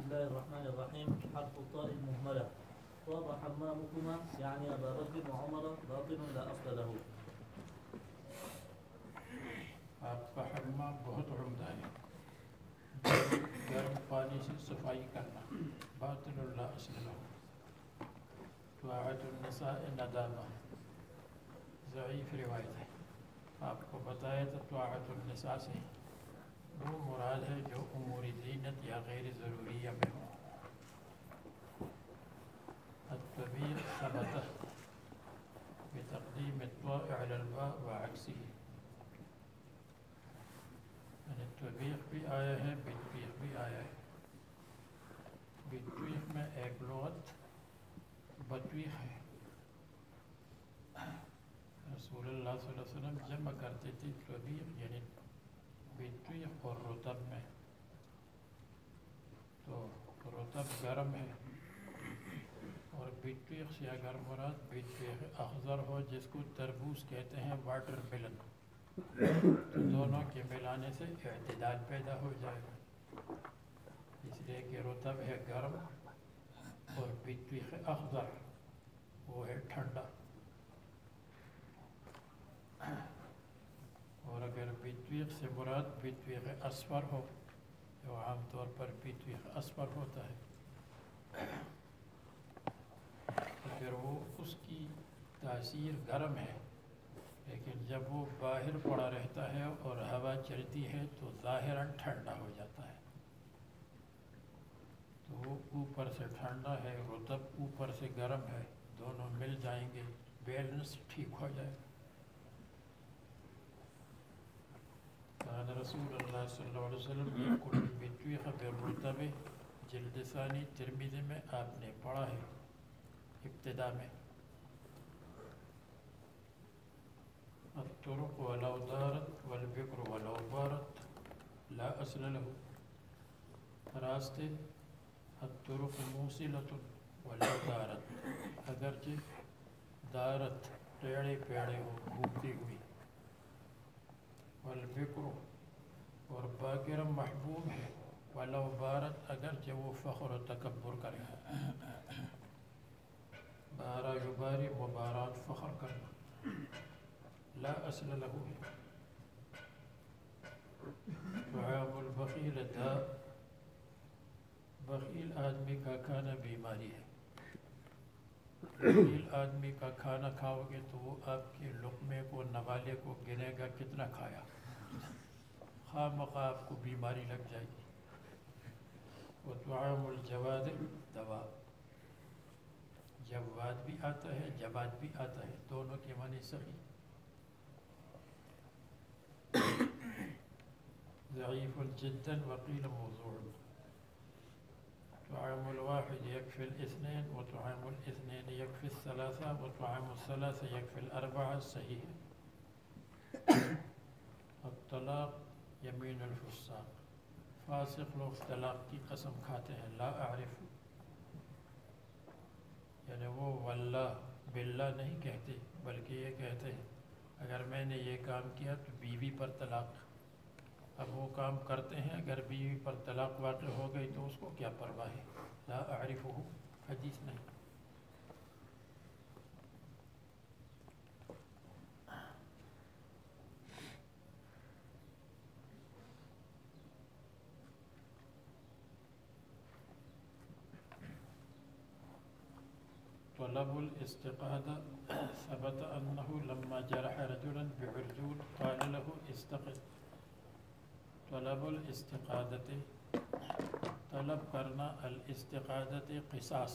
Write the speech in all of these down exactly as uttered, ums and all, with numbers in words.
الله الرحمن الرحيم. حرف الطاء المهملة. طاب حمامكما يعني أبا بكر وعمر باطل لا أصل له. آپ کا حمام بہت عمدہ ہے، گرم پانی سے صفائی کرنا، باطل لا اصل له. طاعت النساء ندامہ ضعیف روایت ہے. آپ کو بتایا تو طاعت النساء سے وہ مراد ہے جو امور زینت یا غیر ضروریہ میں ہو. الطبیق ثبت بتقدیم الطاء علی الباء وعکسه. یعنی طبیق بھی آیا ہے، بطبیق بھی آیا ہے. بطبیق میں ایک لغت بطبیق ہے. رسول اللہ صلی اللہ علیہ وسلم جمع کرتے تھے طبیق یعنی بطبیق اور رطب میں. تو رطب گرم ہے اور بطبیق سے اگر مراد بطبیق اخضر ہو جس کو تربوز کہتے ہیں، واٹر میلن، تو دونوں کے ملانے سے اعتدال پیدا ہو جائے گا. اس لیے کہ رطب ہے گرم اور بطبیق اخضر وہ ہے ٹھنڈا. اور اگر بطبیق سے مراد بطبیق اصفر ہو جو عام طور پر بطبیق اصفر ہوتا ہے، تو پھر وہ اس کی تاثیر گرم ہے، لیکن جب وہ باہر پڑا رہتا ہے اور ہوا چلتی ہے تو ظاہراً ٹھنڈا ہو جاتا ہے. تو وہ اوپر سے ٹھنڈا ہے، رطب اوپر سے گرم ہے، دونوں مل جائیں گے، بیلنس ٹھیک ہو جائے. کان رسول اللہ صلی اللہ علیہ وسلم یأکل البطیخ بالرطب. جلد ثانی ترمذی میں آپ نے پڑھا ہے ابتدا میں. الطرق ولو دارت والبکر ولو بارت لا اصل له. راستے الطرق موصلۃ ولو دارت، اگرچہ دارت ٹیڑے پیڑے ہو گھومتی ہوئی. والبکر اور باکر محبوب ہے، ولو بارت اگرچہ وہ فخر و تکبر کرے. بارا یباری مبارات فخر کرنا، لا اصل له. طعام البخیل داء، بخیل آدمی کا کھانا بیماری ہے. بخیل آدمی کا کھانا کھاؤ گے تو وہ آپ کے لقمے کو نوالے کو گنے گا کتنا کھایا، خواہ مخواہ آپ کو بیماری لگ جائے گی. وطعام الجواد دوا، جواد بھی آتا ہے جواد بھی آتا ہے، دونوں کے معنی صحیح. ضعیف جدا وقیل موضوع. طعام الواحد يكفي الاثنين وطعام الاثنين يكفي الثلاثة وطعام الثلاثة يكفي الأربعة. صحیح ہے. الطلاق یمین الفساق، فاسق لوگ طلاق کی قسم کھاتے ہیں. لا اعرف یعنی وہ واللہ باللہ نہیں کہتے، بلکہ یہ کہتے ہیں اگر میں نے یہ کام کیا تو بیوی پر طلاق. اب وہ کام کرتے ہیں، اگر بیوی پر طلاق واقع ہو گئی تو اس کو کیا پرواہ ہے. لا اعرفہ حدیث نہیں. طلب الاستقادة ثبت أنه لما جرح رجلا بعرجون قال له استقد. طلب الاستقادة طلب کرنا، الاستقادة قصاص،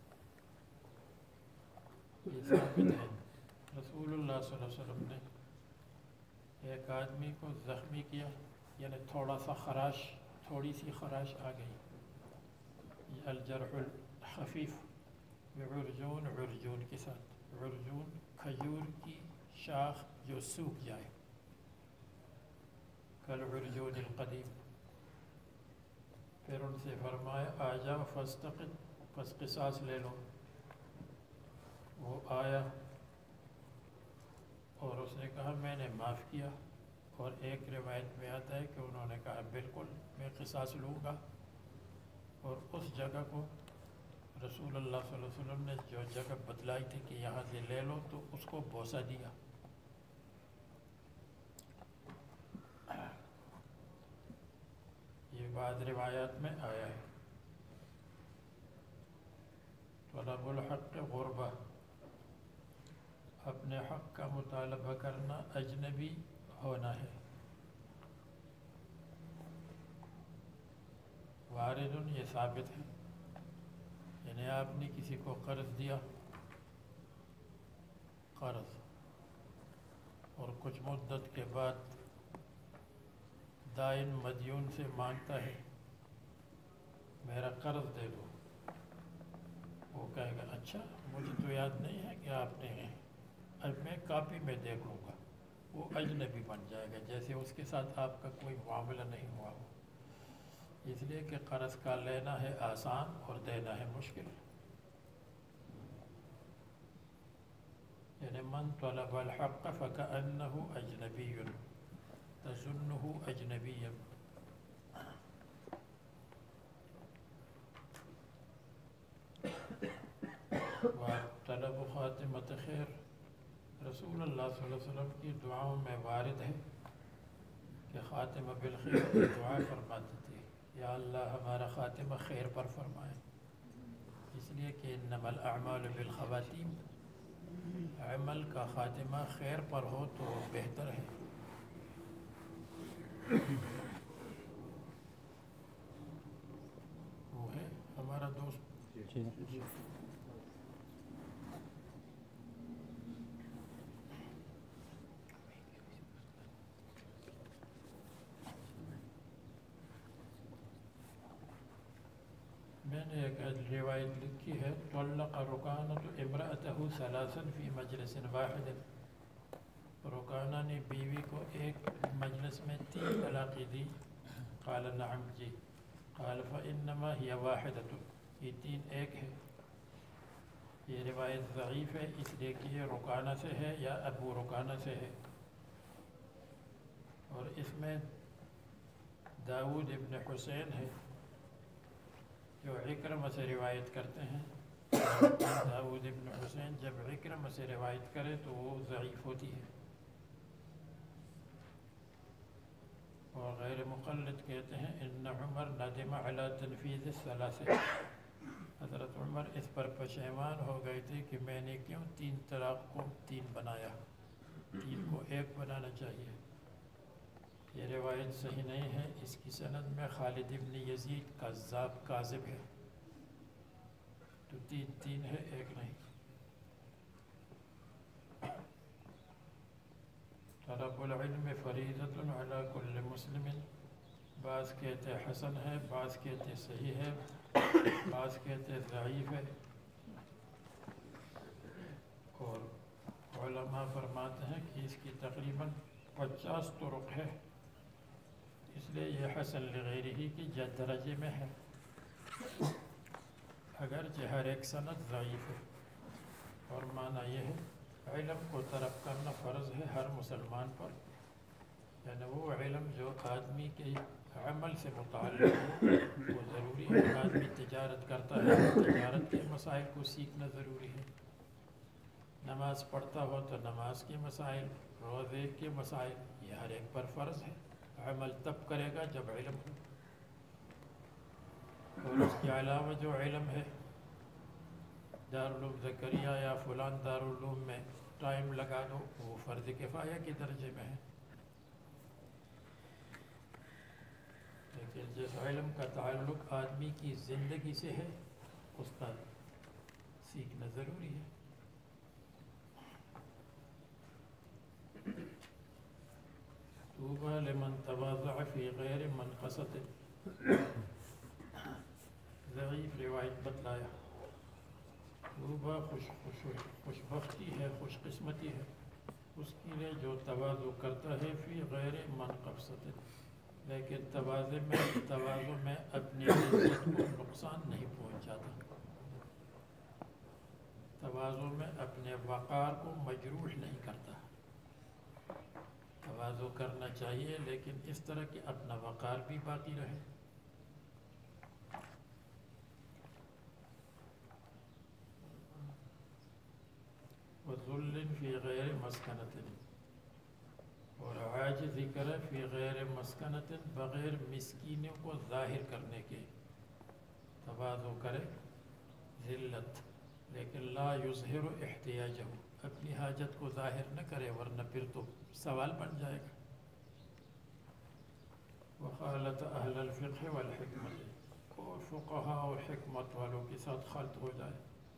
یہ ثابت ہے. رسول اللہ صلی اللہ علیہ وسلم نے ایک آدمی کو زخمی کیا، یعنی تھوڑا سا خراش، تھوڑی سی خراش آ گئی. الجرح الخفیف بعرجون، عرجون کے ساتھ. عرجون کھجور کی شاخ جو سوکھ جائے، کالعرجون القدیم. پھر ان سے فرمایا آ جاؤ فاستقد، پس قصاص لے لو. وہ آیا اور اس نے کہا میں نے معاف کیا. اور ایک روایت میں آتا ہے کہ انہوں نے کہا بالکل میں قصاص لوں گا. اور اس جگہ کو رسول اللہ صلی اللہ علیہ وسلم نے جو جگہ بتلائی تھی کہ یہاں سے لے لو تو اس کو بوسہ دیا. یہ بعض روایات میں آیا ہے. طلب الحق غربہ، اپنے حق کا مطالبہ کرنا اجنبی ہونا ہے. وارد یہ ثابت ہے، یعنی آپ نے کسی کو قرض دیا، قرض، اور کچھ مدت کے بعد دائن مدیون سے مانگتا ہے میرا قرض دے دو. وہ کہے گا اچھا مجھے تو یاد نہیں ہے کہ آپ نے ہیں، اب میں کاپی میں دیکھ لوں گا. وہ اجنبی بن جائے گا، جیسے اس کے ساتھ آپ کا کوئی معاملہ نہیں ہوا ہو. اس لیے کہ قرض کا لینا ہے آسان اور دینا ہے مشکل. یعنی من طلب الحق فکأنہ اجنبی تظنہ اجنبیا. طلب خاتمت خیر، رسول اللہ صلی اللہ علیہ وسلم کی دعاؤں میں وارد ہے کہ خاتمہ بالخیر کی دعا فرماتے تھے، یا اللہ ہمارا خاتمہ خیر پر فرمائے. اس لیے کہ انما الاعمال بالخواتیم، عمل کا خاتمہ خیر پر ہو تو بہتر ہے. وہ ہے ہمارا دوست. میں نے ایک روایت لکھی ہے، طلق رکانۃ امرأتہ ثلاثا فی مجلس واحد. رکانہ نے بیوی کو ایک مجلس میں تین طلاقیں دی. قال نعم جی. قال فإنما هي واحدۃ، یہ تین ایک ہے. یہ روایت ضعیف ہے اس لیے کہ یہ رکانہ سے ہے یا ابو رکانہ سے ہے، اور اس میں داؤد ابن حسین ہے جو عکرمہ سے روایت کرتے ہیں. داؤد ابن حسین جب عکرمہ سے روایت کرے تو وہ ضعیف ہوتی ہے. اور غیر مقلد کہتے ہیں ان عمر ندم علی تنفیذ الثلاث، حضرت عمر اس پر پشیمان ہو گئے تھے کہ میں نے کیوں تین طلاق کو تین بنایا، تین کو ایک بنانا چاہیے. یہ روایت صحیح نہیں ہے، اس کی سند میں خالد ابن یزید کذاب کاذب ہے. تو تین تین ہے ایک نہیں. طلب العلم فریضۃ علی کل مسلم، بعض کہتے حسن ہے، بعض کہتے صحیح ہے، بعض کہتے ضعیف ہے. اور علماء فرماتے ہیں کہ اس کی تقریباً پچاس طرق ہے، اس لیے یہ حسن لغیرہ کی جد درجے میں ہے، اگرچہ ہر ایک سند ضعیف ہے. اور معنی یہ ہے علم کو طلب کرنا فرض ہے ہر مسلمان پر، یعنی وہ علم جو آدمی کے عمل سے متعلق ہو وہ ضروری ہے. آدمی تجارت کرتا ہے، تجارت کے مسائل کو سیکھنا ضروری ہے. نماز پڑھتا ہو تو نماز کے مسائل، روزے کے مسائل، یہ ہر ایک پر فرض ہے. عمل تب کرے گا جب علم ہو. اور اس کے علاوہ جو علم ہے دارالعلوم زکریا یا فلان دارالعلوم میں ٹائم لگا دو، وہ فرض کفایہ کے درجے میں ہے. لیکن جس علم کا تعلق آدمی کی زندگی سے ہے اس کا سیکھنا ضروری ہے. طوبی لمن تواضع فی غیر منقصۃ، ضعیف روایت بتلایا. طوبی خوش خوش خوش بختی ہے، خوش قسمتی ہے اس کے لیے جو تواضع کرتا ہے فی غیر منقصۃ، لیکن تواضع میں تواضع میں اپنی عزت کو نقصان نہیں پہنچاتا. تواضع میں اپنے وقار کو مجروح نہیں کرتا. تواضع کرنا چاہیے لیکن اس طرح کہ اپنا وقار بھی باقی رہے. ذل فی غیر مسکنت، اور عاجزی کرے فی غیر مسکنت بغیر مسکینوں کو ظاہر کرنے کے، تواضع کرے ذلت، لیکن لا یظہر احتیاجہ، اپنی حاجت کو ظاہر نہ کرے ورنہ پھر تو سوال بن جائے گا۔ وخالط اہل الفقہ والحکمت، اور فقہا اور حکمت والوں کے ساتھ خلط ہو جائے،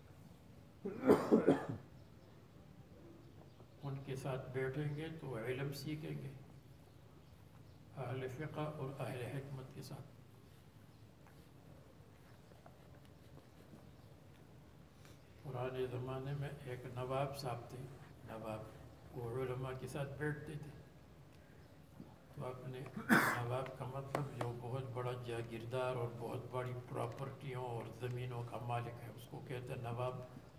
ان کے ساتھ بیٹھیں گے تو علم سیکھیں گے، اہل فقہ اور اہل حکمت کے ساتھ۔ پرانے زمانے میں ایک نواب صاحب تھے، نواب وہ علماء کے ساتھ بیٹھتے تھے، تو اپنے نواب کا مطلب جو بہت بڑا جاگیردار اور بہت بڑی پراپرٹیوں اور زمینوں کا مالک ہے، اس کو کہتے ہیں نواب۔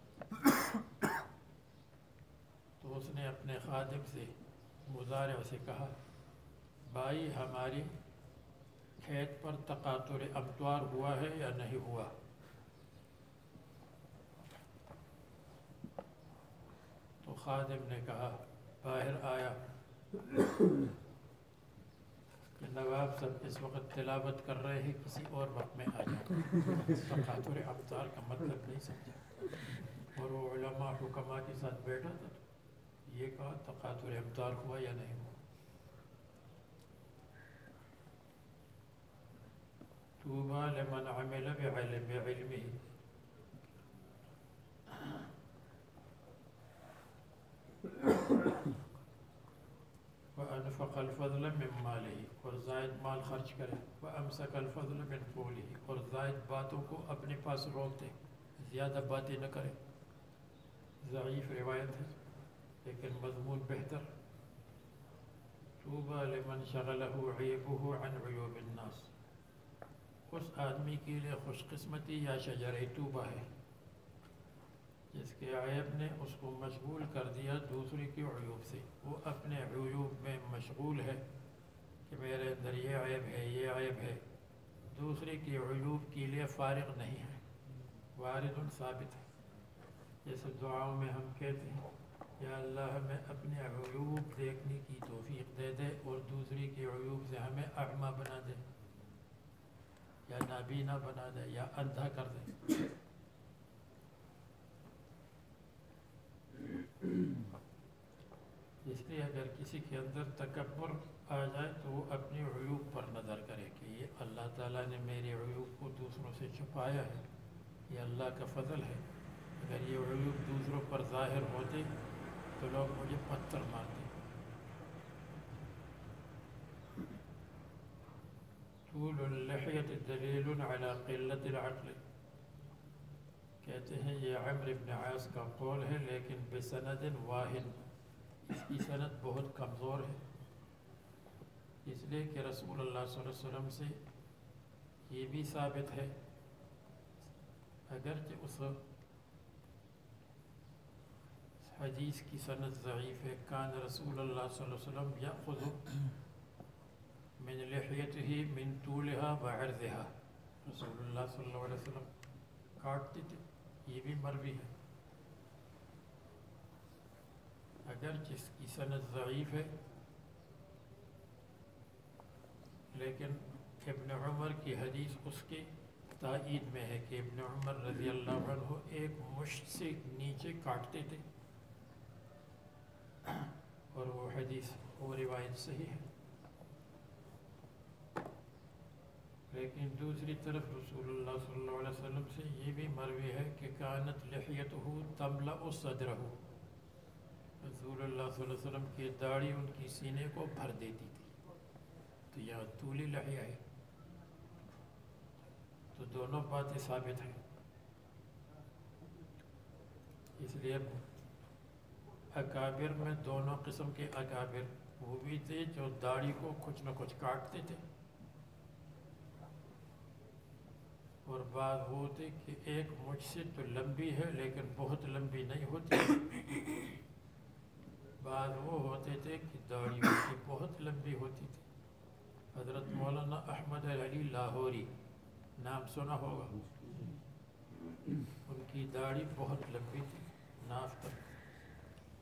تو اس نے اپنے خادم سے مزارع سے کہا، بھائی ہماری کھیت پر تقاطر امطار ہوا ہے یا نہیں ہوا؟ تو خادم نے کہا، باہر آیا کہ نواب صاحب اس وقت تلاوت کر رہے ہیں، کسی اور وقت میں آ جاؤ۔ تقاطر امطار کا مطلب نہیں سمجھا، اور وہ علماء حکماء کے ساتھ بیٹھا تھا، یہ کہا تقاطر امطار ہوا یا نہیں ہوا۔ طوبی لمن عمل بعلم بعلمہ، وَأَنْفَقَ الْفَضْلَ مِنْ مَالِهِ، اور زائد مال خرچ کرے، وَأَمْسَكَ الْفَضْلَ مِنْ قَوْلِهِ، اور زائد باتوں کو اپنے پاس روک دے، زیادہ باتیں نہ کرے۔ ضعیف روایت ہے لیکن مضمون بہتر۔ طوبی لمن شغلہ عیبہ عن عیوب الناس، اس آدمی کے لیے خوش قسمتی یا شجرہ طوبی ہے جس کے عیب نے اس کو مشغول کر دیا دوسرے کے عیوب سے، وہ اپنے عیوب میں مشغول ہے کہ میرے اندر یہ عیب ہے یہ عیب ہے، دوسرے کے عیوب کے لیے فارغ نہیں ہے۔ وارد ثابت ہے، جیسے دعاؤں میں ہم کہتے ہیں، یا اللہ ہمیں اپنے عیوب دیکھنے کی توفیق دے دے اور دوسرے کے عیوب سے ہمیں اعمی بنا دے، یا نابینا بنا دے، یا اندھا کر دے۔ اس لیے اگر کسی کے اندر تکبر آ جائے تو وہ اپنے عیوب پر نظر کرے کہ یہ اللہ تعالیٰ نے میرے عیوب کو دوسروں سے چھپایا ہے، یہ اللہ کا فضل ہے، اگر یہ عیوب دوسروں پر ظاہر ہوتے تو لوگ مجھے پتھر مارتے۔ طول اللحیت دلیل علی قلت العقل، کہتے ہیں یہ عمرو بن عاص کا قول ہے لیکن بسند واہن، اس کی سند بہت کمزور ہے، اس لیے کہ رسول اللہ صلی اللہ علیہ وسلم سے یہ بھی ثابت ہے، اگرچہ اس حدیث کی سند ضعیف ہے، کان رسول اللہ صلی اللہ علیہ وسلم یأخذ من لحیتہ من طولها وعرضها، رسول اللہ صلی اللہ علیہ وسلم کاٹتے تھے، یہ بھی مروی ہے، اگر جس کی سند ضعیف ہے لیکن ابن عمر کی حدیث اس کے تائید میں ہے کہ ابن عمر رضی اللہ عنہ ایک مشت سے نیچے کاٹتے تھے، اور وہ حدیث وہ روایت صحیح ہے۔ لیکن دوسری طرف رسول اللہ صلی اللہ علیہ وسلم سے یہ بھی مروی ہے کہ کانت لحیتہ تملأ صدرہ، رسول اللہ صلی اللہ علیہ وسلم کی داڑھی ان کی سینے کو بھر دیتی تھی، تو یہ طولی لحیہ ہے، تو دونوں باتیں ثابت ہیں۔ اس لیے اکابر میں دونوں قسم کے اکابر، وہ بھی تھے جو داڑھی کو کچھ نہ کچھ کاٹتے تھے، اور بعض وہ تھے کہ ایک مجھ سے تو لمبی ہے لیکن بہت لمبی نہیں ہوتی، بعض وہ ہوتے تھے کہ داڑھی ان کی بہت لمبی ہوتی تھی۔ حضرت مولانا احمد علی لاہوری نام سنا ہوگا، ان کی داڑھی بہت لمبی تھی، ناف تک،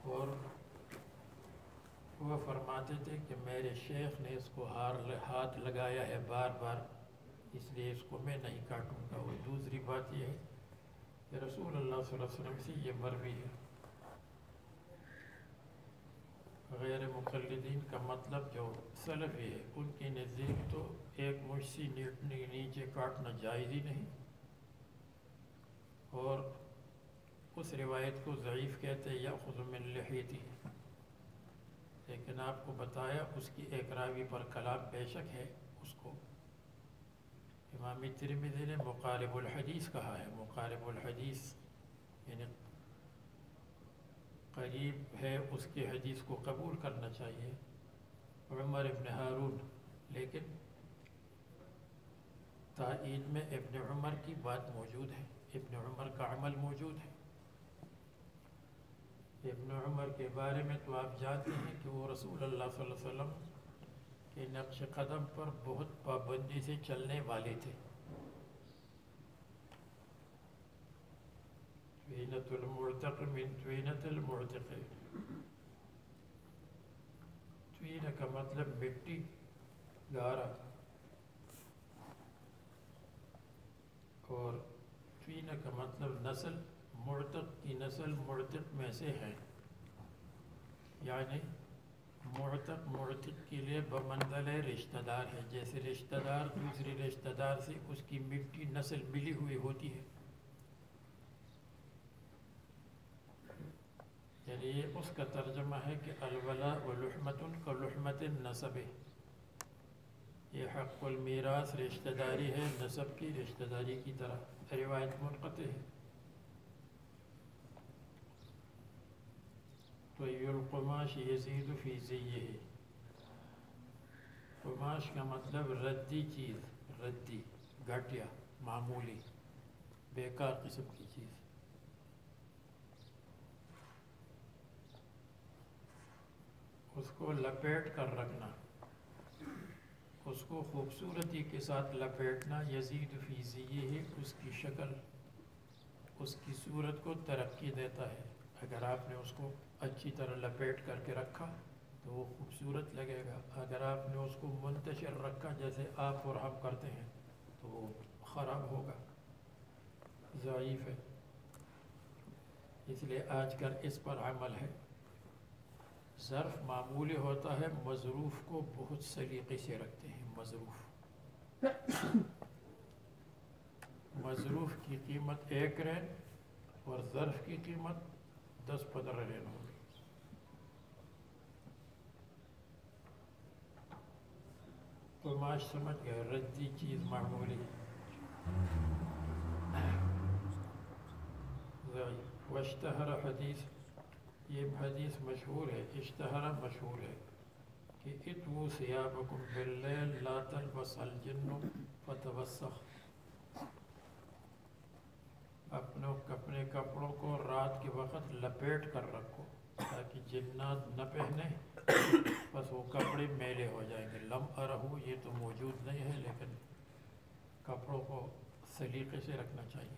اور وہ فرماتے تھے کہ میرے شیخ نے اس کو ہار ہاتھ لگایا ہے بار بار، اس لیے اس کو میں نہیں کاٹوں گا۔ اور دوسری بات یہ ہے کہ رسول اللہ صلی اللہ علیہ وسلم سے یہ مروی ہے۔ غیر مقلدین کا مطلب جو سلفی ہے ان کے نزدیک تو ایک مجھ نیچے کاٹنا جائز ہی نہیں، اور اس روایت کو ضعیف کہتے ہیں یأخذ من لحیتی، لیکن آپ کو بتایا اس کی ایک راوی پر کلام بے شک ہے، اس کو امام ترمذی نے مقارب الحدیث کہا ہے۔ مقارب الحدیث یعنی قریب ہے، اس کی حدیث کو قبول کرنا چاہیے، عمر ابن ہارون، لیکن تائید میں ابن عمر کی بات موجود ہے، ابن عمر کا عمل موجود ہے۔ ابن عمر کے بارے میں تو آپ جانتے ہیں کہ وہ رسول اللہ صلی اللہ علیہ وسلم کے نقش قدم پر بہت پابندی سے چلنے والے تھے۔ طوینۃ المعتق من طوینۃ المعتق، طوینہ کا مطلب مٹی، گارا، اور طوینہ کا مطلب نسل، معتق کی نسل معتق میں سے ہے، یعنی معتق معتق کے لیے بمنزلہ رشتہ دار ہے، جیسے رشتہ دار دوسری رشتہ دار سے اس کی مٹی نسل ملی ہوئی ہوتی ہے، یعنی یہ اس کا ترجمہ ہے کہ الولاء لحمۃ کلحمۃ النسب، یہ حق المیراث رشتہ داری ہے نسب کی رشتہ داری کی طرح۔ روایت منقطع ہے۔ طی القماش یزید فی زیہ، قماش کا مطلب ردی چیز، ردی، گھٹیا، معمولی، بیکار قسم کی چیز۔ اس کو لپیٹ کر رکھنا، اس کو خوبصورتی کے ساتھ لپیٹنا، یزید فی زیہ، اس کی شکل، اس کی صورت کو ترقی دیتا ہے۔ اگر آپ نے اس کو اچھی طرح لپیٹ کر کے رکھا تو وہ خوبصورت لگے گا، اگر آپ نے اس کو منتشر رکھا جیسے آپ اور ہم کرتے ہیں تو وہ خراب ہوگا، ضعیف ہے۔ اس لیے آج کل اس پر عمل ہے۔ ظرف معمولی ہوتا ہے، مظروف کو بہت سلیقے سے رکھتے ہیں۔ مظروف مظروف کی قیمت ایک رین اور ظرف کی قیمت دس پندرہ رین ہوگی۔ قماش سمجھ گئے، ردی چیز، معمولی۔ واشتہر حدیث، یہ حدیث مشہور ہے، اشتہر مشہور ہے کہ اتووا ثیابکم باللیل لا تلبس الجن فتوسخ، اپنے اپنے کپڑوں کو رات کے وقت لپیٹ کر رکھو تاکہ جنات نہ پہنے، بس وہ کپڑے میلے ہو جائیں گے۔ لم ارہو، یہ تو موجود نہیں ہے، لیکن کپڑوں کو سلیقے سے رکھنا چاہیے۔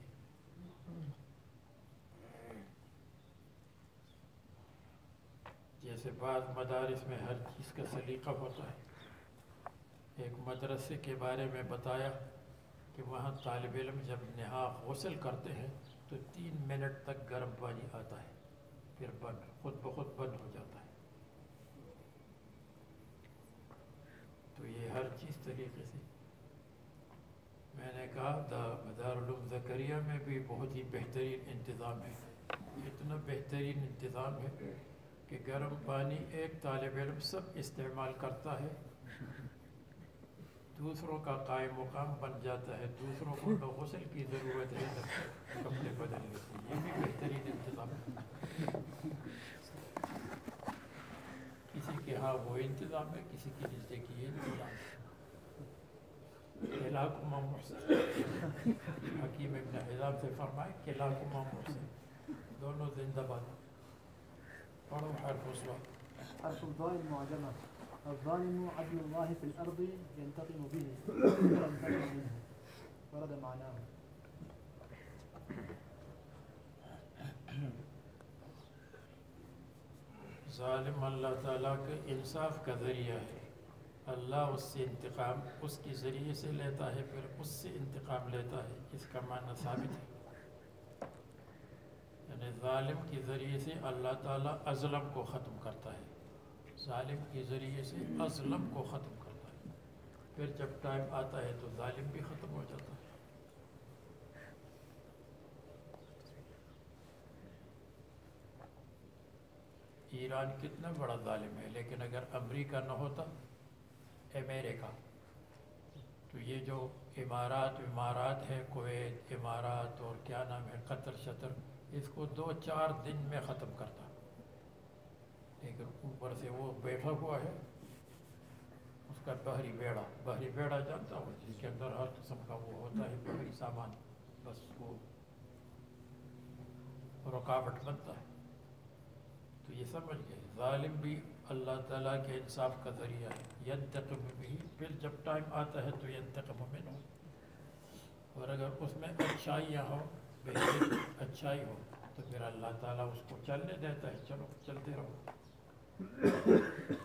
جیسے بعض مدارس میں ہر چیز کا سلیقہ ہوتا ہے۔ ایک مدرسے کے بارے میں بتایا کہ وہاں طالب علم جب نہا غسل کرتے ہیں تو تین منٹ تک گرم پانی آتا ہے، پھر بند، خود بخود بند ہو جاتا ہے۔ تو یہ ہر چیز طریقے سے، میں نے کہا دارالعلوم زکریا میں بھی بہت ہی بہترین انتظام ہے، اتنا بہترین انتظام ہے کہ گرم پانی ایک طالب علم سب استعمال کرتا ہے، دوسروں کا قائم مقام بن جاتا ہے، دوسروں کو تو غسل کی ضرورت ہے کپڑے بدلنے کی، یہ بھی بہترین انتظام ہے۔ کسی کے ہاں وہ انتظام ہے، کسی کے نزدیک یہ انتظام ہے۔ کلاکما محسن، حکیم ابن حزام سے فرمائے کلاکما محسن، دونوں زندہ باد۔ پڑھو حرف اسوا۔ حرف الضاء المعجمة. الظالم عدل الله في الأرض ينتقم به وينتقم منه، ورد معناه. ظالم اللہ تعالیٰ کے انصاف کا ذریعہ ہے، اللہ اس سے انتقام اس کے ذریعے سے لیتا ہے، پھر اس سے انتقام لیتا ہے، اس کا معنی ثابت ہے۔ یعنی ظالم کے ذریعے سے اللہ تعالیٰ اظلم کو ختم کرتا ہے، ظالم کے ذریعے سے اظلم کو ختم کرتا ہے، پھر جب ٹائم آتا ہے تو ظالم بھی ختم ہو جاتا ہے۔ ایران کتنا بڑا ظالم ہے، لیکن اگر امریکہ نہ ہوتا، امریکہ، تو یہ جو امارات امارات ہے، کویت امارات اور کیا نام ہے قطر شطر، اس کو دو چار دن میں ختم کرتا، لیکن اوپر سے وہ بیٹھا ہوا ہے، اس کا بحری بیڑا، بحری بیڑا جانتا ہو جس کے اندر ہر قسم کا وہ ہوتا ہے بحری سامان، بس وہ رکاوٹ بنتا ہے۔ تو یہ سمجھ گئے ظالم بھی اللہ تعالیٰ کے انصاف کا ذریعہ ہے، ینتقم بھی، پھر جب ٹائم آتا ہے تو ینتقم منہ، اور اگر اس میں اچھائیاں ہو، بہتر اچھائی ہو، تو پھر اللہ تعالیٰ اس کو چلنے دیتا ہے، چلو چلتے رہو۔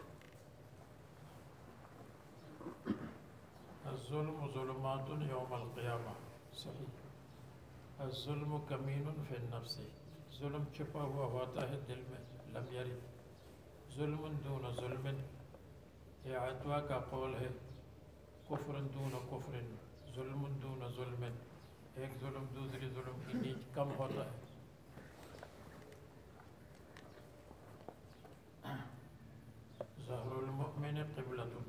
الظلم ظلمات یوم القیامہ، صحیح۔ الظلم کمین فی النفس، ظلم چھپا ہوا ہوتا ہے دل میں، لم یرد ظلم دون ظلم، یہ عطوہ کا قول ہے، کفر دون کفر، ظلم دون ظلم، ایک ظلم دوسری ظلم کی نیچ کم ہوتا ہے۔ ظہر المؤمن قبلۃ،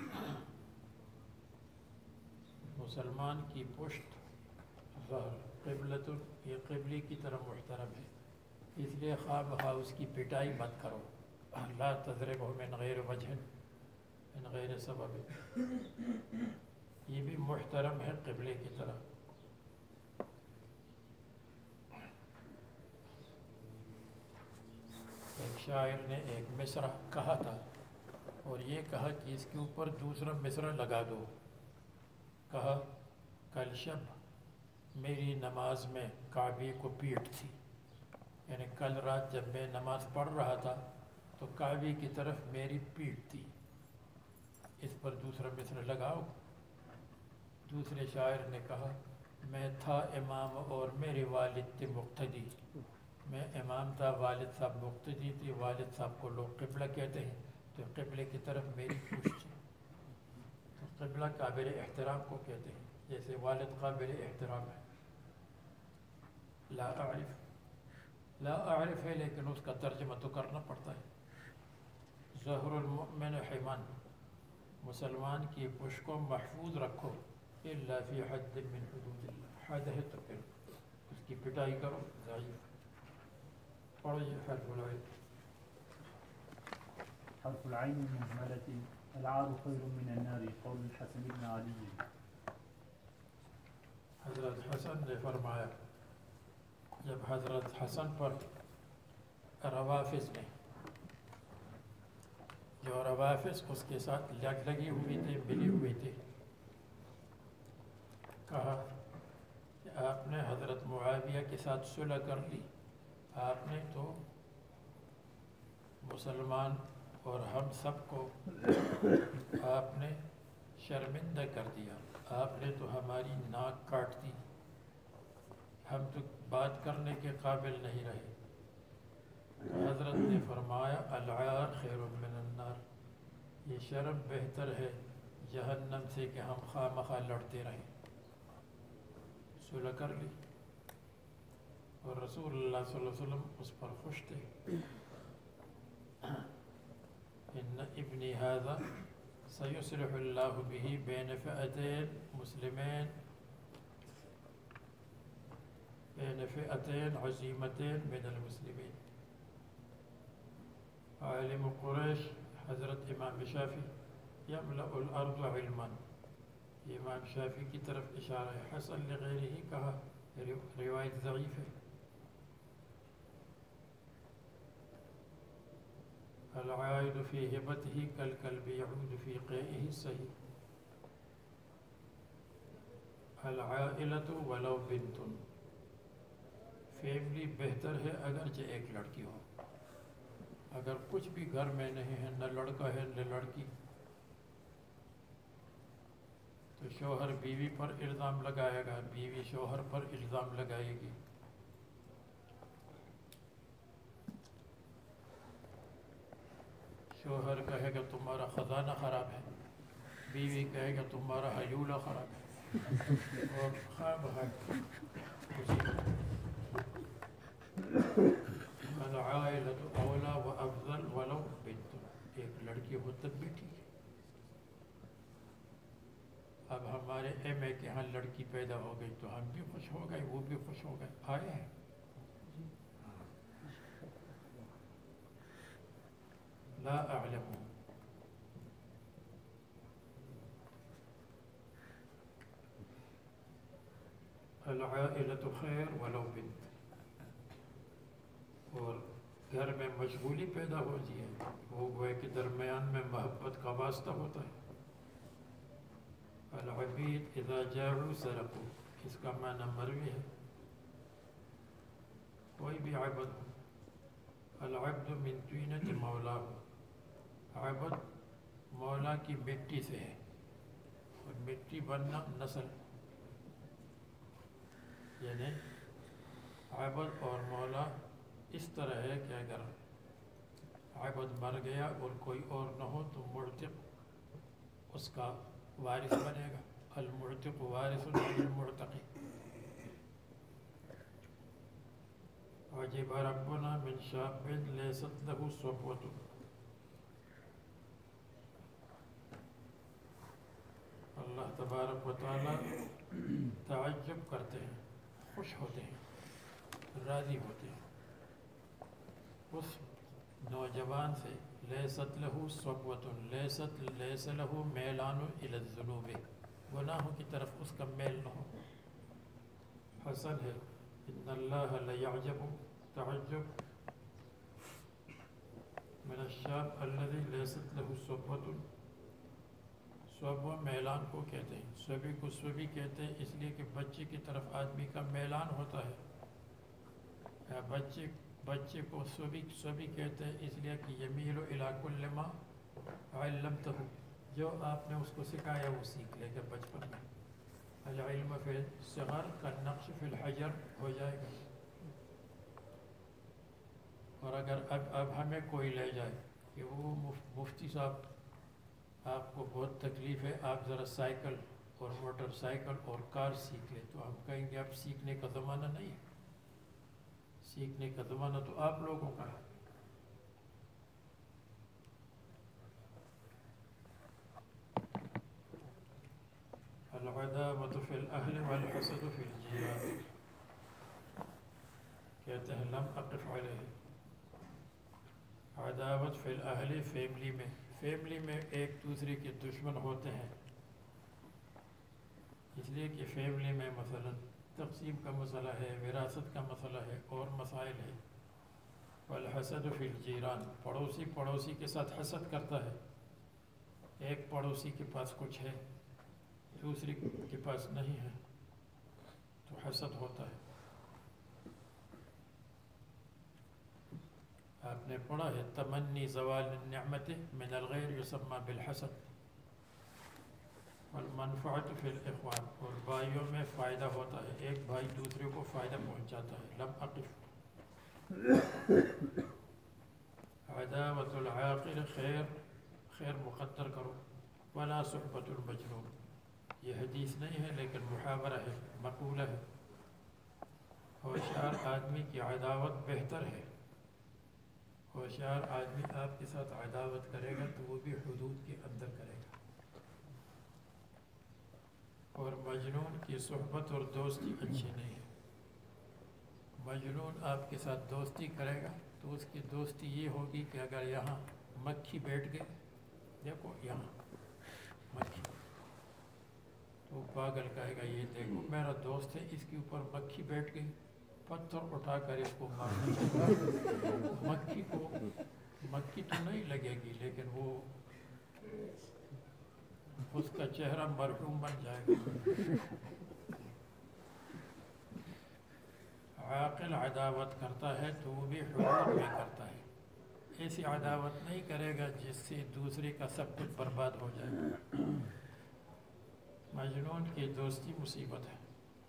مسلمان کی پشت ظہر قبلۃ، یہ قبلے کی طرف محترم ہے، اس لیے خواہ بخواہ اس کی پٹائی مت کرو، لا تضربہ من غیر وجہ من غیر سبب، یہ بھی محترم ہے قبلے کی طرح۔ ایک شاعر نے ایک مصرع کہا تھا، اور یہ کہا کہ اس کے اوپر دوسرا مصرع لگا دو، کہا کل شب میری نماز میں کعبے کو پیٹ تھی، یعنی کل رات جب میں نماز پڑھ رہا تھا تو کعبے کی طرف میری پیٹ تھی، اس پر دوسرا مصرع لگاؤ۔ دوسرے شاعر نے کہا میں تھا امام اور میرے والد تھے مقتدی، میں امام تھا، والد صاحب مقتدی تھی، والد صاحب کو لوگ قبلہ کہتے ہیں، تو قبلے کی طرف میری پشت، تو قبلہ قابل احترام کو کہتے ہیں، جیسے والد قابل احترام ہے۔ لا اعرف لا اعرف ہے لیکن اس کا ترجمہ تو کرنا پڑتا ہے۔ ظہر المؤمن حمان، مسلمان کی پشت کو محفوظ رکھو، الا فی حد من حدود اللہ، حد ہے تو پھر اس کی پٹائی کرو، ضعیف۔ پڑھو یہ حرف العین۔ حرف العين المهملة، العار خير من النار، قول الحسن بن علي۔ حضرت حسن نے فرمایا، جب حضرت حسن پر روافظ نے، جو روافظ اس کے ساتھ لگ لگی ہوئی تھے، ملی ہوئی تھے، کہا کہ آپ نے حضرت معاویہ کے ساتھ صلح کر لی، آپ نے تو مسلمان اور ہم سب کو آپ نے شرمندہ کر دیا، آپ نے تو ہماری ناک کاٹ دی، ہم تو بات کرنے کے قابل نہیں رہے۔ تو حضرت نے فرمایا العار خیر من النار، یہ شرم بہتر ہے جہنم سے کہ ہم خواہ مخواہ لڑتے رہیں۔ صلح کر لی، اور رسول اللہ صلی اللہ علیہ وسلم اس پر خوش تھے۔ ان ابنی ھذا سیصلح اللہ بہ بین فئتین مسلمین بین فئتین عظیمتین من المسلمین۔ عالم قریش حضرت امام شافعی یملأ الارض علما، یہ امام شافعی کی طرف اشارہ ہے، حسن لغیرہ ہی کہا، روایت ضعیف ہے۔ العائد فی ہبتہ کالکلب یعود فی قیئہ صحیح۔ العائلۃ ولو بنت، فیملی بہتر ہے اگرچہ ایک لڑکی ہو، اگر کچھ بھی گھر میں نہیں ہے، نہ لڑکا ہے نہ لڑکی، تو شوہر بیوی پر الزام لگائے گا، بیوی شوہر پر الزام لگائے گی۔ شوہر کہے گا تمہارا خزانہ خراب ہے، بیوی کہے گا تمہارا حیولہ خراب ہے، اور خواہ بہت العائلۃ اولا و افضل ولو بنت، ایک لڑکی ہو تب بھی ٹھیک ہے۔ اب ہمارے ایم اے کے ہاں لڑکی پیدا ہو گئی تو ہم بھی خوش ہو گئے، وہ بھی خوش ہو گئے، آئے ہیں۔ لا اعلم، العائلۃ خیر ولو بنت، اور گھر میں مشغولی پیدا ہوتی ہے، وہ گوئے کے درمیان میں محبت کا واسطہ ہوتا ہے۔ العبید اذا جاعوا سرقوا، اس کا معنی مروی ہے، کوئی بھی عبد ہو۔ العبد من طینۃ مولا، عبد مولا کی مٹی سے ہے، اور مٹی بننا نسل، یعنی عبد اور مولا اس طرح ہے کہ اگر عبد مر گیا اور کوئی اور نہ ہو تو معتق اس کا وارث بنے گا، المعتق وارث للمعتق۔ عجب ربنا من شاب لیست له صحبۃ، اللہ تبارک و تعالی تعجب کرتے ہیں، خوش ہوتے ہیں، راضی ہوتے ہیں اس نوجوان سے، لیست له صحبۃ، لیست لیس له میلان الی الذنوب، گناہوں کی طرف اس کا میل نہ ہو۔ حسن ہے، ان اللہ لیعجب، تعجب من الشاب الذی لیست له صحبۃ، صحبہ میلان کو کہتے ہیں، صبی کو صبی کہتے ہیں اس لیے کہ بچے کی طرف آدمی کا میلان ہوتا ہے، یا بچے بچے کو صبی صبی کہتے ہیں اس لیے کہ یمیل الی کل ما علمتہ، جو آپ نے اس کو سکھایا وہ سیکھ لے گا بچپن میں۔ العلم فی الصغر کالنقش فی الحجر ہو جائے گا۔ اور اگر اب اب ہمیں کوئی لے جائے کہ وہ مفتی صاحب آپ کو بہت تکلیف ہے، آپ ذرا سائیکل اور موٹر سائیکل اور کار سیکھ لیں، تو ہم کہیں گے اب سیکھنے کا زمانہ نہیں ہے، سیکھنے کا زمانہ تو آپ لوگوں کا ہے۔ العداوۃ فی الاہل والحسد فی الجیران، کہتے ہیں لم اقف علیہ، عداوت فی الاہل، فیملی میں، فیملی میں ایک دوسرے کے دشمن ہوتے ہیں، اس لیے کہ فیملی میں مثلا تقسیم کا مسئلہ ہے، وراثت کا مسئلہ ہے، اور مسائل ہے۔ والحسد فی الجیران، پڑوسی پڑوسی کے ساتھ حسد کرتا ہے، ایک پڑوسی کے پاس کچھ ہے دوسری کے پاس نہیں ہے تو حسد ہوتا ہے۔ آپ نے پڑھا ہے تمنی زوال النعمت من الغیر یسمى بالحسد، والمنفعت فی الاخوان، اور بھائیوں میں فائدہ ہوتا ہے، ایک بھائی دوسرے کو فائدہ پہنچاتا ہے۔ لم اقف، عداوت العاقل، خیر خیر مقدر کرو، ولا صحبت المجنون، یہ حدیث نہیں ہے لیکن محاورہ ہے، مقولہ ہے۔ ہوشیار آدمی کی عداوت بہتر ہے، ہوشیار آدمی آپ کے ساتھ عداوت کرے گا تو وہ بھی حدود کے اندر کرے گا، اور مجنون کی صحبت اور دوستی اچھی نہیں ہے۔ مجنون آپ کے ساتھ دوستی کرے گا تو اس کی دوستی یہ ہوگی کہ اگر یہاں مکھی بیٹھ گئے، دیکھو یہاں مکھی، تو پاگل کہے گا یہ دیکھو میرا دوست ہے، اس کے اوپر مکھی بیٹھ گئی، پتھر اٹھا کر اس کو مارنا چاہیے۔ مکھی کو مکھی تو نہیں لگے گی لیکن وہ اس کا چہرہ مرحوم بن جائے گا۔ عاقل عداوت کرتا ہے تو وہ بھی حدود میں کرتا ہے، ایسی عداوت نہیں کرے گا جس سے دوسرے کا سب کچھ برباد ہو جائے. مجنون کی دوستی مصیبت ہے.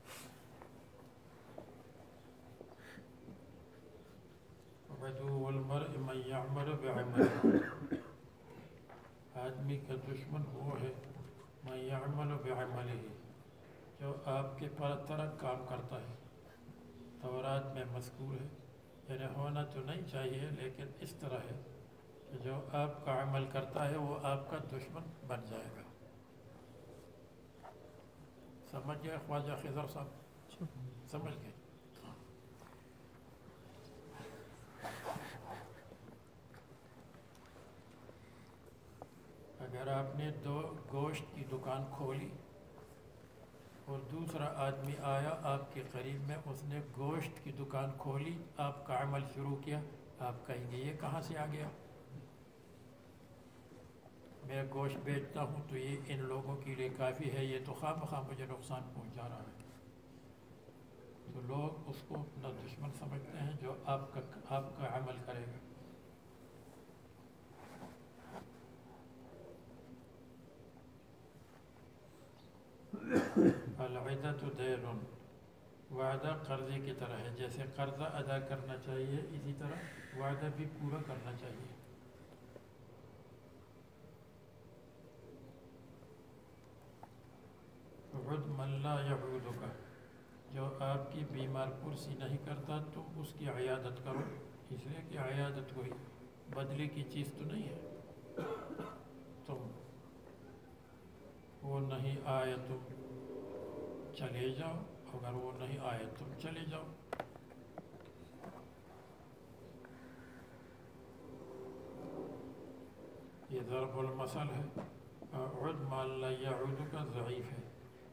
عدو المرء من يعمل بعمله. آدمی کا دشمن وہ ہے من يعمل بعمله جو آپ کے طرح کام کرتا ہے. تورات میں مذکور ہے، یعنی ہونا تو نہیں چاہیے لیکن اس طرح ہے کہ جو آپ کا عمل کرتا ہے وہ آپ کا دشمن بن جائے گا. سمجھ گئے خواجہ خضر صاحب؟ سمجھ گئے. اگر آپ نے دو گوشت کی دکان کھولی اور دوسرا آدمی آیا آپ کے قریب میں، اس نے گوشت کی دکان کھولی، آپ کا عمل شروع کیا، آپ کہیں گے یہ کہاں سے آ گیا؟ میں گوشت بیچتا ہوں تو یہ ان لوگوں کے لیے کافی ہے، یہ تو خواہ مخواہ مجھے نقصان پہنچا رہا ہے. تو لوگ اس کو اپنا دشمن سمجھتے ہیں جو آپ کا آپ کا عمل کرے گا. العدۃ دین، وعدہ قرضے کی طرح ہے. جیسے قرضہ ادا کرنا چاہیے اسی طرح وعدہ بھی پورا کرنا چاہیے. عد من لا یعودک، جو آپ کی بیمار پرسی نہیں کرتا تم اس کی عیادت کرو، اس لیے کہ عیادت کوئی بدلے کی چیز تو نہیں ہے. تم وہ نہیں آئے تم چلے جاؤ، اگر وہ نہیں آئے تم چلے جاؤ. یہ ضرب المثل ہے. عد من لا یعودک ضعیف ہے.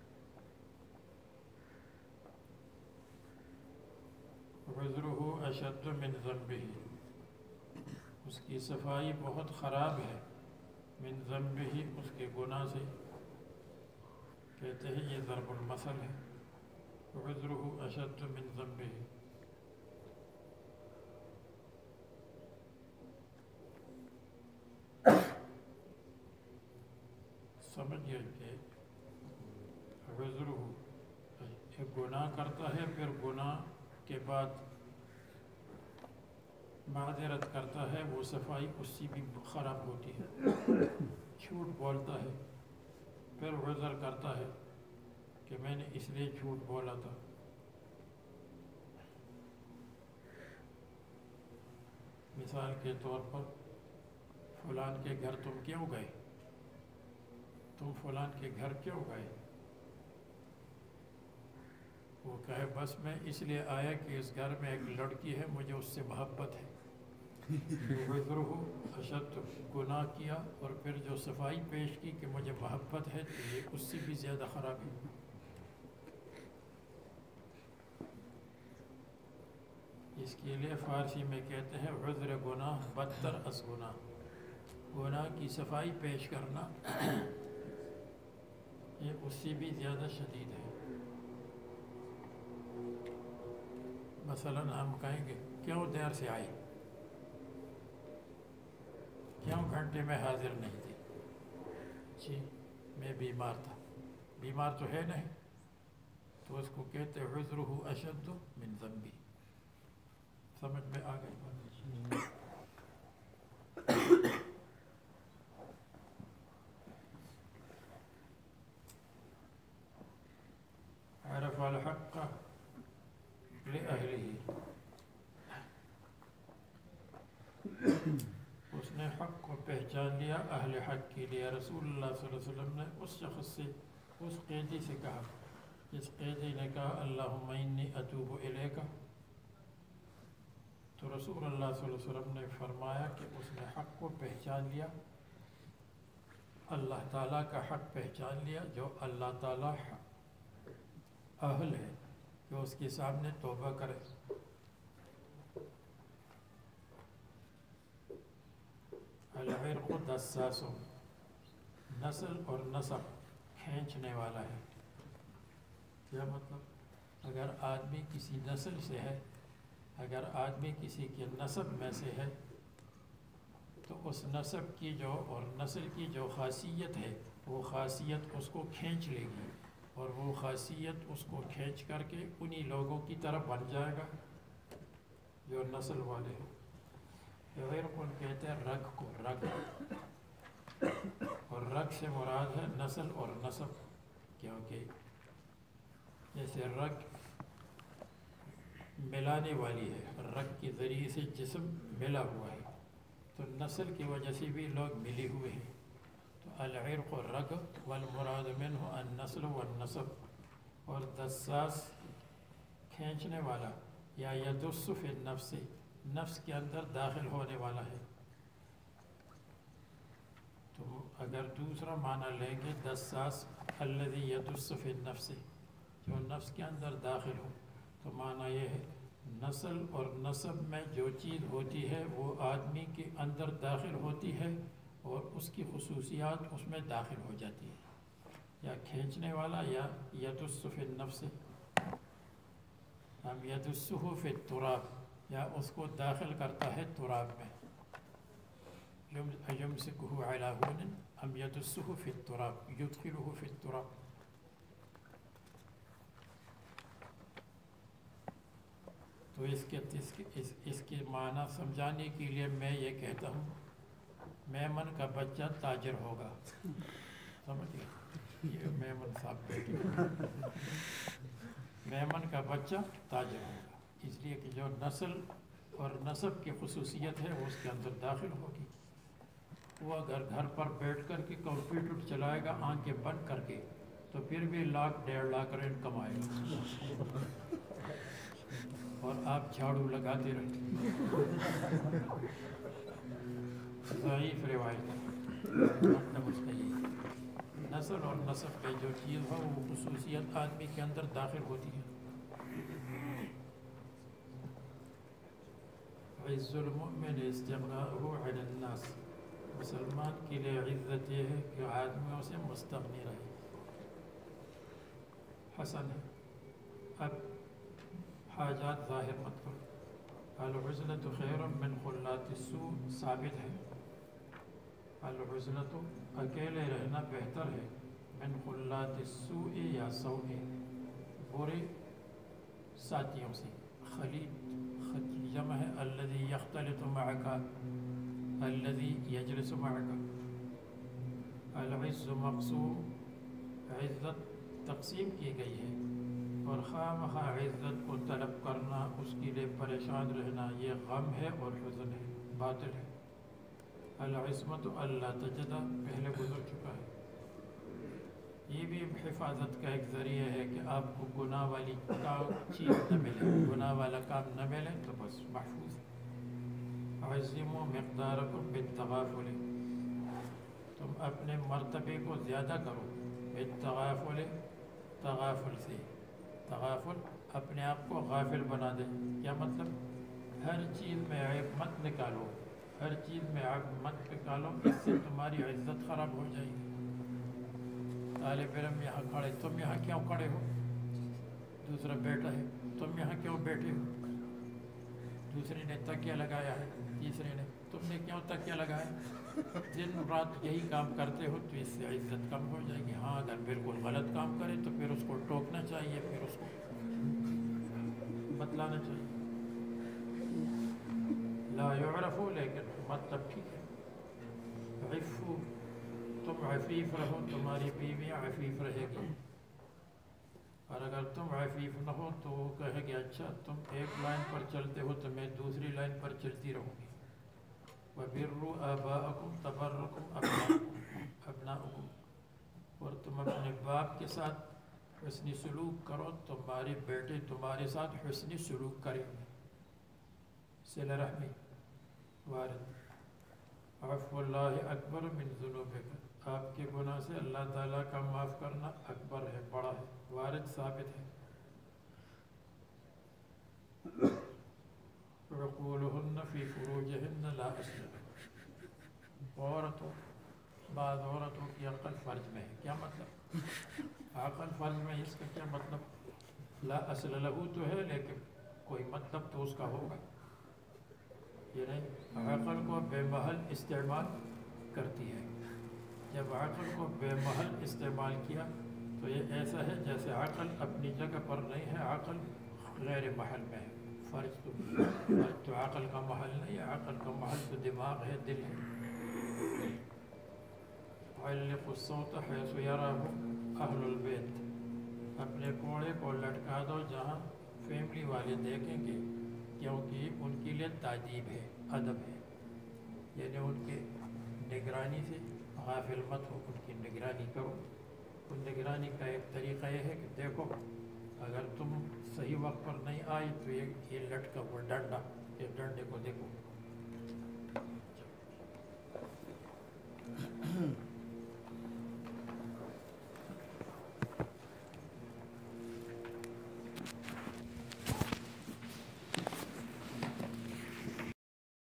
عذرہ اشد من ذنبہ، اس کی صفائی بہت خراب ہے، من ذنبہ اس کے گناہ سے. کہتے ہیں یہ ضرب المثل ہے. عذرہ اشد من ذنبہ. سمجھ گئے کہ عذرہ ایک گناہ کرتا ہے، پھر گناہ کے بعد معذرت کرتا ہے، وہ صفائی اس سے بھی خراب ہوتی ہے. جھوٹ بولتا ہے پھر عذر کرتا ہے کہ میں نے اس لیے جھوٹ بولا تھا. مثال کے طور پر فلان کے گھر تم کیوں گئے؟ تم فلان کے گھر کیوں گئے؟ وہ کہے بس میں اس لیے آیا کہ اس گھر میں ایک لڑکی ہے، مجھے اس سے محبت ہے. عذرہ اشد، گناہ کیا اور پھر جو صفائی پیش کی کہ مجھے محبت ہے، تو یہ اس سے بھی زیادہ خرابی. اس کے لیے فارسی میں کہتے ہیں عذر گناہ بدتر از گناہ. گناہ کی صفائی پیش کرنا یہ اس سے بھی زیادہ شدید ہے. مثلا ہم کہیں گے کیوں دیر سے آئی، کیوں گھنٹے میں حاضر نہیں تھی؟ جی میں بیمار تھا. بیمار تو ہے نہیں، تو اس کو کہتے عذرہ اشد من ذنبی. سمجھ میں آ گئی بات؟ عرف الحق لأہلہ، اس نے حق کو پہچان لیا اہل حق کے لیے. رسول اللہ صلی اللہ علیہ وسلم نے اس شخص سے، اس قیدی سے کہا، جس قیدی نے کہا اللہم انی اتوب الیک، تو رسول اللہ صلی اللہ علیہ وسلم نے فرمایا کہ اس نے حق کو پہچان لیا، اللہ تعالیٰ کا حق پہچان لیا، جو اللہ تعالیٰ اہل ہے کہ اس کے سامنے توبہ کرے. العرق دساس، نسل اور نسب کھینچنے والا ہے. کیا مطلب؟ اگر آدمی کسی نسل سے ہے، اگر آدمی کسی کے نسب میں سے ہے تو اس نسب کی جو اور نسل کی جو خاصیت ہے وہ خاصیت اس کو کھینچ لے گی، اور وہ خاصیت اس کو کھینچ کر کے انہی لوگوں کی طرف بن جائے گا جو نسل والے ہیں۔ غیر کن کہتے ہیں رگ کو، رگ، اور رگ سے مراد ہے نسل اور نسب، کیونکہ جیسے رگ ملانے والی ہے، رگ کے ذریعے سے جسم ملا ہوا ہے، تو نسل کی وجہ سے بھی لوگ ملے ہوئے ہیں۔ تو العرق رگ والمراد منہ النسل والنسب، اور دساس کھینچنے والا یا یدس فی النفس، نفس کے اندر داخل ہونے والا ہے۔ تو اگر دوسرا معنی لیں گے دساس الذی یدس فی النفس، جو نفس کے اندر داخل ہو، تو معنی یہ ہے نسل اور نسب میں جو چیز ہوتی ہے وہ آدمی کے اندر داخل ہوتی ہے اور اس کی خصوصیات اس میں داخل ہو جاتی ہے، یا کھینچنے والا یا یدس فی النفس، ہم یدسہ فی التراب، یا اس کو داخل کرتا ہے تراب میں، یمسکہ علی ہون ام یدسہ فی التراب، یدخلہ فی التراب۔ تو اس کے اس کے اس, اس کے معنی سمجھانے کے لیے میں یہ کہتا ہوں میمن کا بچہ تاجر ہوگا، سمجھ گئے؟ یہ میمن صاحب بیٹی، میمن کا بچہ تاجر ہوگا، اس لیے کہ جو نسل اور نسب کی خصوصیت ہے وہ اس کے اندر داخل ہوگی۔ وہ اگر گھر پر بیٹھ کر کے کمپیوٹر چلائے گا آنکھیں بند کر کے تو پھر بھی لاکھ ڈیڑھ لاکھ رینٹ کمائے گا، اور آپ جھاڑو لگاتے رہے۔ ضعیف روایت مطلب اس کا یہ نسل اور نسب پہ جو چیز ہو وہ خصوصیت آدمی کے اندر داخل ہوتی ہے۔ عز المؤمن استغناءہ عن الناس، مسلمان کے لیے عزت یہ ہے کہ آدمیوں سے مستغنی رہے۔ حسن ہے، اب حاجات ظاہر مت کرو۔ العزلۃ خیر من خلات السوء ثابت ہے، العزلۃ اکیلے رہنا بہتر ہے، من خلات السوء یا سوء برے ساتھیوں سے۔ خلیط جمع ہے الذی یختلط معک، الذی یجلس معک۔ العز مقسوم، عزت تقسیم کی گئی ہے، اور خواہ مخواہ عزت کو طلب کرنا، اس کے لیے پریشان رہنا، یہ غم ہے اور حزن ہے، باطل ہے۔ العصمت اللہ تجدہ پہلے گزر چکا ہے، یہ بھی حفاظت کا ایک ذریعہ ہے کہ آپ کو گناہ والی کام چیز نہ ملے، گناہ والا کام نہ ملے تو بس محفوظ ہے۔ عظموا مقدارکم بالتغافل، تم اپنے مرتبے کو زیادہ کرو، بالتغافل، تغافل سے، تغافل اپنے آپ کو غافل بنا دے، کیا مطلب؟ ہر چیز میں عیب مت نکالو، ہر چیز میں عیب مت نکالو، اس سے تمہاری عزت خراب ہو جائے گی۔ طالب علم یہاں کھڑے، تم یہاں کیوں کھڑے ہو؟ دوسرا بیٹا ہے، تم یہاں کیوں بیٹھے ہو؟ دوسرے نے تکیہ لگایا ہے، تیسرے نے، تم نے کیوں تکیہ لگایا؟ دن رات یہی کام کرتے ہو تو اس سے عزت کم ہو جائے گی۔ ہاں اگر بالکل غلط کام کرے تو پھر اس کو ٹوکنا چاہیے، پھر اس کو بتلانا چاہیے۔ لا یعرفو، لیکن مطلب ٹھیک ہے۔ عفو، تم عفیف رہو، تمہاری بیوی عفیف رہے گی، اور اگر تم عفیف نہ ہو تو وہ کہے گی اچھا تم ایک لائن پر چلتے ہو تو میں دوسری لائن پر چلتی رہوں گی۔ وَبِرُّوا آبَاءَكُمْ تَبَرُّكُمْ أَبْنَاءَكُمْ أَبْنَاءُكُمْ، اور تم اپنے باپ کے ساتھ حسنی سلوک کرو، تمہارے بیٹے تمہارے ساتھ حسنی سلوک کریں گے۔ صلہ رحمی وارد۔ عفو اللہ اکبر من ذنوبک، آپ کے گناہ سے اللہ تعالیٰ کا معاف کرنا اکبر ہے، بڑا ہے، وارد ثابت ہے۔ عقولہن فی فروجہن لا اصل، عورتوں، بعض عورتوں کی عقل فرج میں ہے، کیا مطلب؟ عقل فرج میں اس کا کیا مطلب؟ لا اصل لہو تو ہے لیکن کوئی مطلب تو اس کا ہوگا۔ یعنی عقل کو بے محل استعمال کرتی ہے. جب عقل کو بے محل استعمال کیا تو یہ ایسا ہے جیسے عقل اپنی جگہ پر نہیں ہے, عقل غیر محل میں ہے. فرض تو فرض تو عقل کا محل نہیں ہے, عقل کا محل تو دماغ ہے, دل ہے. علق الصوت حیث یراہ اہل البیت, اپنے کوڑے کو لٹکا دو جہاں فیملی والے دیکھیں گے, کیونکہ ان کے لیے تادیب ہے, ادب ہے. یعنی ان کے نگرانی سے غافل مت ہو, ان کی نگرانی کرو. ان نگرانی کا ایک طریقہ یہ ہے کہ دیکھو اگر تم صحیح وقت پر نہیں آئی تو یہ یہ لٹکا ہوا ڈنڈا, یہ ڈنڈے کو دیکھو.